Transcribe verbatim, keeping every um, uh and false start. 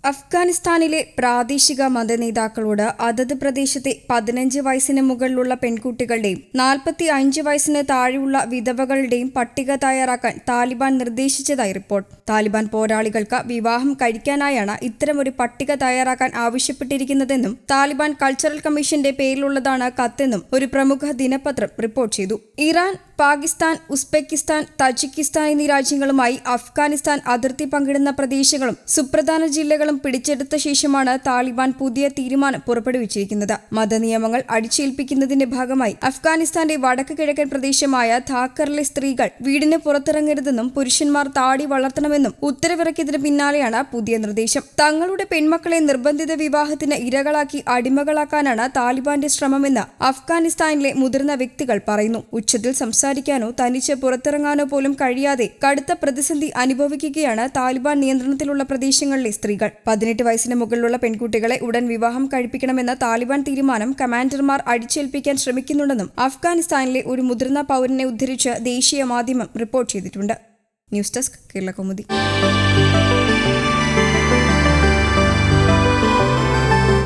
അഫ്ഗാനിസ്ഥാനിലെ പ്രാദേശിക മതനേതാക്കളോട് അതത് പ്രദേശത്തെ പതിനഞ്ച് വയസ്സിന് മുകളിലുള്ള പെൺകുട്ടികളുടെയും നാൽപ്പത്തി അഞ്ച് വയസ്സിന് താഴെയുള്ള വിധവകളുടെയും പട്ടിക തയ്യാറാക്കാൻ താലിബാൻ നിർദ്ദേശിച്ചതായി റിപ്പോർട്ട്. താലിബാൻ പോരാളികൾക്ക് വിവാഹം കഴിക്കാനായാണ് ഇത്തരമൊരു പട്ടിക തയ്യാറാക്കാൻ ആവശ്യപ്പെട്ടിരിക്കുന്നതെന്നും താലിബാൻ കൾച്ചറൽ കമ്മീഷന്റെ പേരിലുള്ളതാണ് കത്തെന്നും ഒരു പ്രമുഖ ദിനപത്രം റിപ്പോർട്ട് ചെയ്തു. ഇറാൻ, പാകിസ്ഥാൻ, ഉസ്ബെക്കിസ്ഥാൻ, തജിക്കിസ്ഥാൻ എന്നീ രാജ്യങ്ങളുമായി അഫ്ഗാനിസ്ഥാൻ അതിർത്തി പങ്കിടുന്ന പ്രദേശങ്ങളും സുപ്രധാന ജില്ലകളും പിടിച്ചെടുത്ത ശേഷമാണ് താലിബാൻ പുതിയ തീരുമാനം പുറപ്പെടുവിച്ചിരിക്കുന്നത്. മതനിയമങ്ങൾ അടിച്ചേൽപ്പിക്കുന്നതിന്റെ ഭാഗമായി അഫ്ഗാനിസ്ഥാന്റെ വടക്ക് കിഴക്കൻ പ്രദേശമായ ധാക്കറിലെ സ്ത്രീകൾ വീടിന് പുറത്തിറങ്ങരുതെന്നും പുരുഷന്മാർ താടി വളർത്തണമെന്നും ഉത്തരവിറക്കിയതിന് പിന്നാലെയാണ് പുതിയ നിർദ്ദേശം. തങ്ങളുടെ പെൺമക്കളെ നിർബന്ധിത വിവാഹത്തിന് ഇരകളാക്കി അടിമകളാക്കാനാണ് താലിബാന്റെ ശ്രമമെന്ന് അഫ്ഗാനിസ്ഥാനിലെ മുതിർന്ന വ്യക്തികൾ പറയുന്നു. ഉച്ചത്തിൽ സംസാരിക്കാനോ തനിച്ച് പുറത്തിറങ്ങാനോ പോലും കഴിയാതെ കടുത്ത പ്രതിസന്ധി അനുഭവിക്കുകയാണ് താലിബാൻ നിയന്ത്രണത്തിലുള്ള പ്രദേശങ്ങളിലെ സ്ത്രീകൾ. പതിനെട്ട് വയസ്സിന് മുകളിലുള്ള പെൺകുട്ടികളെ ഉടൻ വിവാഹം കഴിപ്പിക്കണമെന്ന താലിബാൻ തീരുമാനം കമാൻഡർമാർ അടിച്ചേൽപ്പിക്കാൻ ശ്രമിക്കുന്നുണ്ടെന്നും അഫ്ഗാനിസ്ഥാനിലെ ഒരു മുതിർന്ന പൗരനെ ഉദ്ധരിച്ച് ദേശീയ മാധ്യമം റിപ്പോർട്ട് ചെയ്തിട്ടുണ്ട്. News desk Kerala Kaumudi.